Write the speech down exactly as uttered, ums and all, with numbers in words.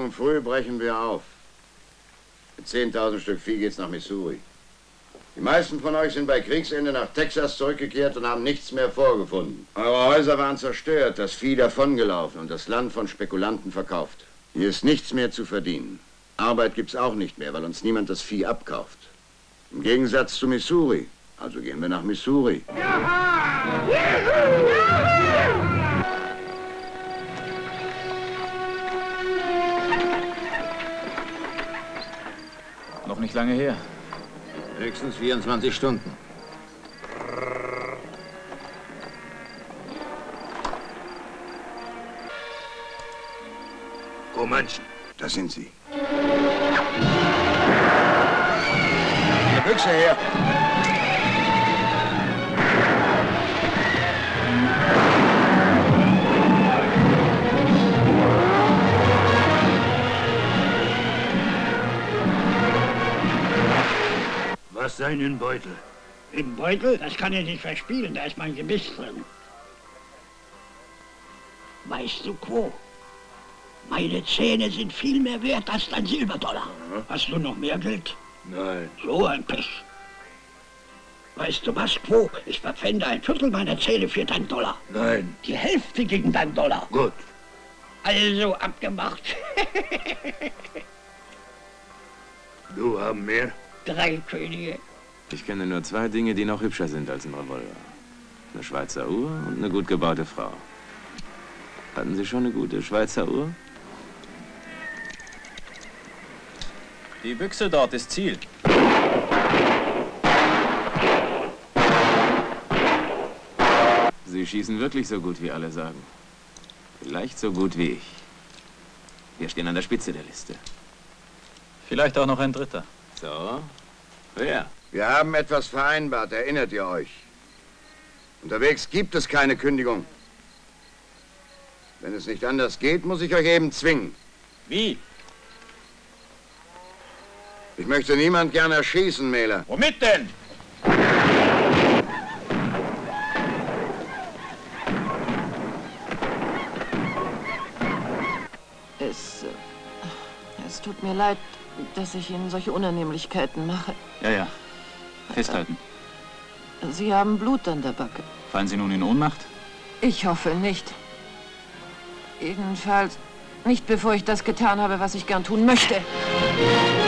Morgen früh brechen wir auf. Mit zehntausend Stück Vieh geht's nach Missouri. Die meisten von euch sind bei Kriegsende nach Texas zurückgekehrt und haben nichts mehr vorgefunden. Eure Häuser waren zerstört, das Vieh davongelaufen und das Land von Spekulanten verkauft. Hier ist nichts mehr zu verdienen. Arbeit gibt's auch nicht mehr, weil uns niemand das Vieh abkauft. Im Gegensatz zu Missouri. Also gehen wir nach Missouri. Noch nicht lange her. Höchstens vierundzwanzig Stunden. Comanche. Da sind sie. Eine Büchse her. Was sein im Beutel? Im Beutel? Das kann ich nicht verspielen, da ist mein Gebiss drin. Weißt du, Quo? Meine Zähne sind viel mehr wert als dein Silberdollar. Mhm. Hast du noch mehr Geld? Nein. So ein Pech. Weißt du was, Quo? Ich verpfände ein Viertel meiner Zähne für deinen Dollar. Nein. Die Hälfte gegen deinen Dollar. Gut. Also abgemacht. Du haben mehr? Drei Könige. Ich kenne nur zwei Dinge, die noch hübscher sind als ein Revolver. Eine Schweizer Uhr und eine gut gebaute Frau. Hatten Sie schon eine gute Schweizer Uhr? Die Büchse dort ist Ziel. Sie schießen wirklich so gut, wie alle sagen. Vielleicht so gut wie ich. Wir stehen an der Spitze der Liste. Vielleicht auch noch ein Dritter. So? Wer? Wir haben etwas vereinbart, erinnert ihr euch? Unterwegs gibt es keine Kündigung. Wenn es nicht anders geht, muss ich euch eben zwingen. Wie? Ich möchte niemand gern erschießen, Mähler. Womit denn? Es, es tut mir leid, dass ich Ihnen solche Unannehmlichkeiten mache. Ja, ja. Festhalten. Sie haben Blut an der Backe. Fallen Sie nun in Ohnmacht? Ich hoffe nicht. Jedenfalls nicht, bevor ich das getan habe, was ich gern tun möchte.